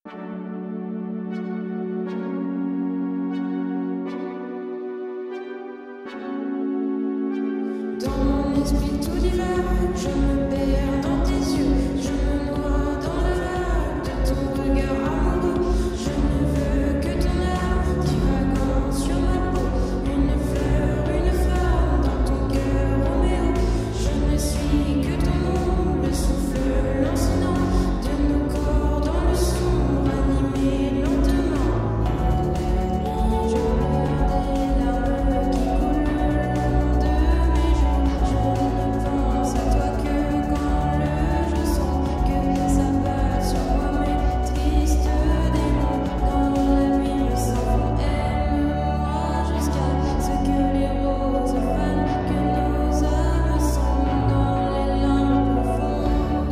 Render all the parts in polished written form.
Dans mon esprit tout divague, je me perds dans tes yeux, je me noie dans la vague de ton regard amoureux. Je ne veux que ton âme divagant sur ma peau, une fleur, une flamme dans ton cœur, Roméo. Je ne suis que ton nom, le souffle lancinant de nos corps dans le sombre, animé lentement. Je pleure des larmes qui coulent le long de mes joues. Je ne pense à toi que quand le jour sent que ça bat sur moi mes tristes démons. Dans la nuit, le sang aime-moi jusqu'à ce que les roses fanent, que nos âmes sont dans les limbes profondes.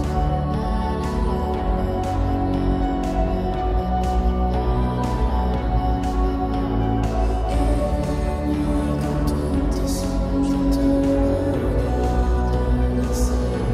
Et la nuit, quand tout est sombre, je te regarde danser.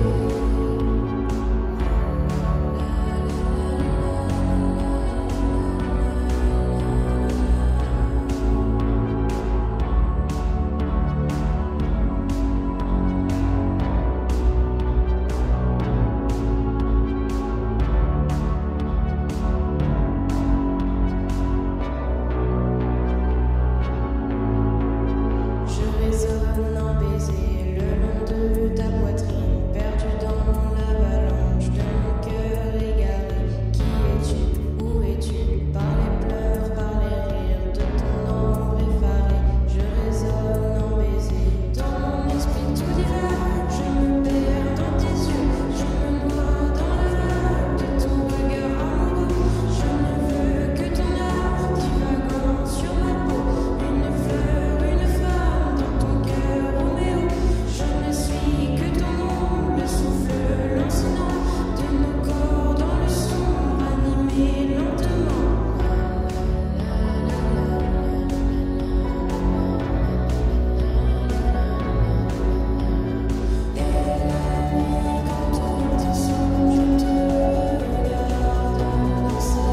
Je résonne en baiser le long de ta poitrine, perdu dans l'avalanche de mon cœur égaré. Qui es-tu? Où es-tu? Par les pleurs, par les rires de ton ombre effarée. Je résonne en baiser dans mon esprit tout divague. Je me perds dans tes yeux, je me noie dans la vague de ton regard amoureux. Je ne veux que ton âme divagant sur ma peau, une fleur, une flamme dans ton cœur, Roméo. Je ne suis que ton nom, le souffle lancinant de nos corps dans le sombre, animé lentement. Et la nuit, quand tout est sombre, je te regarde danser.